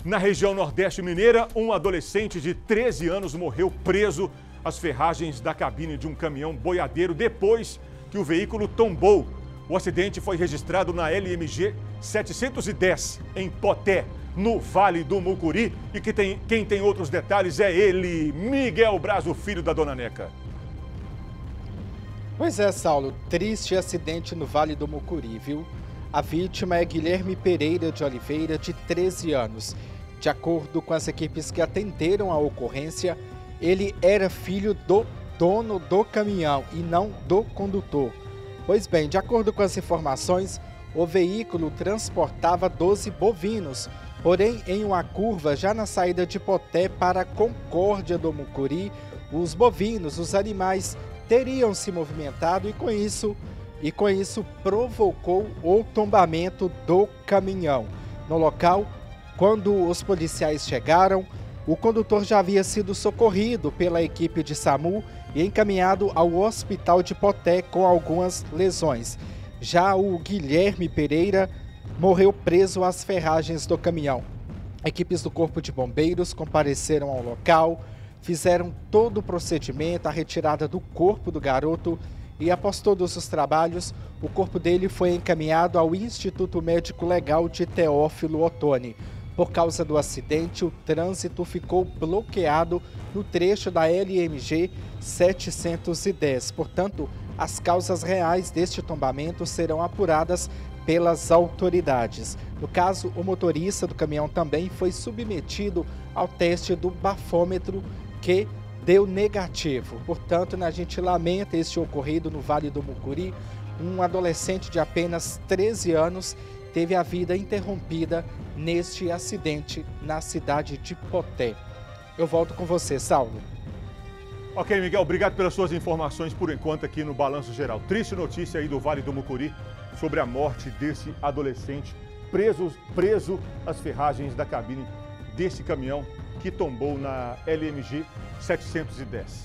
Na região nordeste mineira, um adolescente de 13 anos morreu preso às ferragens da cabine de um caminhão boiadeiro depois que o veículo tombou. O acidente foi registrado na LMG 710, em Poté, no Vale do Mucuri. E quem tem outros detalhes é ele, Miguel Braz, o filho da dona Neca. Pois é, Saulo, triste acidente no Vale do Mucuri, viu? A vítima é Guilherme Pereira de Oliveira, de 13 anos. De acordo com as equipes que atenderam a ocorrência, ele era filho do dono do caminhão e não do condutor. Pois bem, de acordo com as informações, o veículo transportava 12 bovinos, porém em uma curva já na saída de Poté para Concórdia do Mucuri, os bovinos, os animais, teriam se movimentado e com isso provocou o tombamento do caminhão. No local, quando os policiais chegaram, o condutor já havia sido socorrido pela equipe de SAMU e encaminhado ao hospital de Poté com algumas lesões. Já o Guilherme Pereira morreu preso às ferragens do caminhão. Equipes do Corpo de Bombeiros compareceram ao local, fizeram todo o procedimento, a retirada do corpo do garoto e após todos os trabalhos, o corpo dele foi encaminhado ao Instituto Médico Legal de Teófilo Otoni. Por causa do acidente, o trânsito ficou bloqueado no trecho da LMG 710. Portanto, as causas reais deste tombamento serão apuradas pelas autoridades. No caso, o motorista do caminhão também foi submetido ao teste do bafômetro que deu negativo. Portanto, a gente lamenta este ocorrido no Vale do Mucuri. Um adolescente de apenas 13 anos teve a vida interrompida neste acidente na cidade de Poté. Eu volto com você, Saulo. Ok, Miguel, obrigado pelas suas informações por enquanto aqui no Balanço Geral. Triste notícia aí do Vale do Mucuri sobre a morte desse adolescente preso às ferragens da cabine desse caminhão que tombou na LMG 710.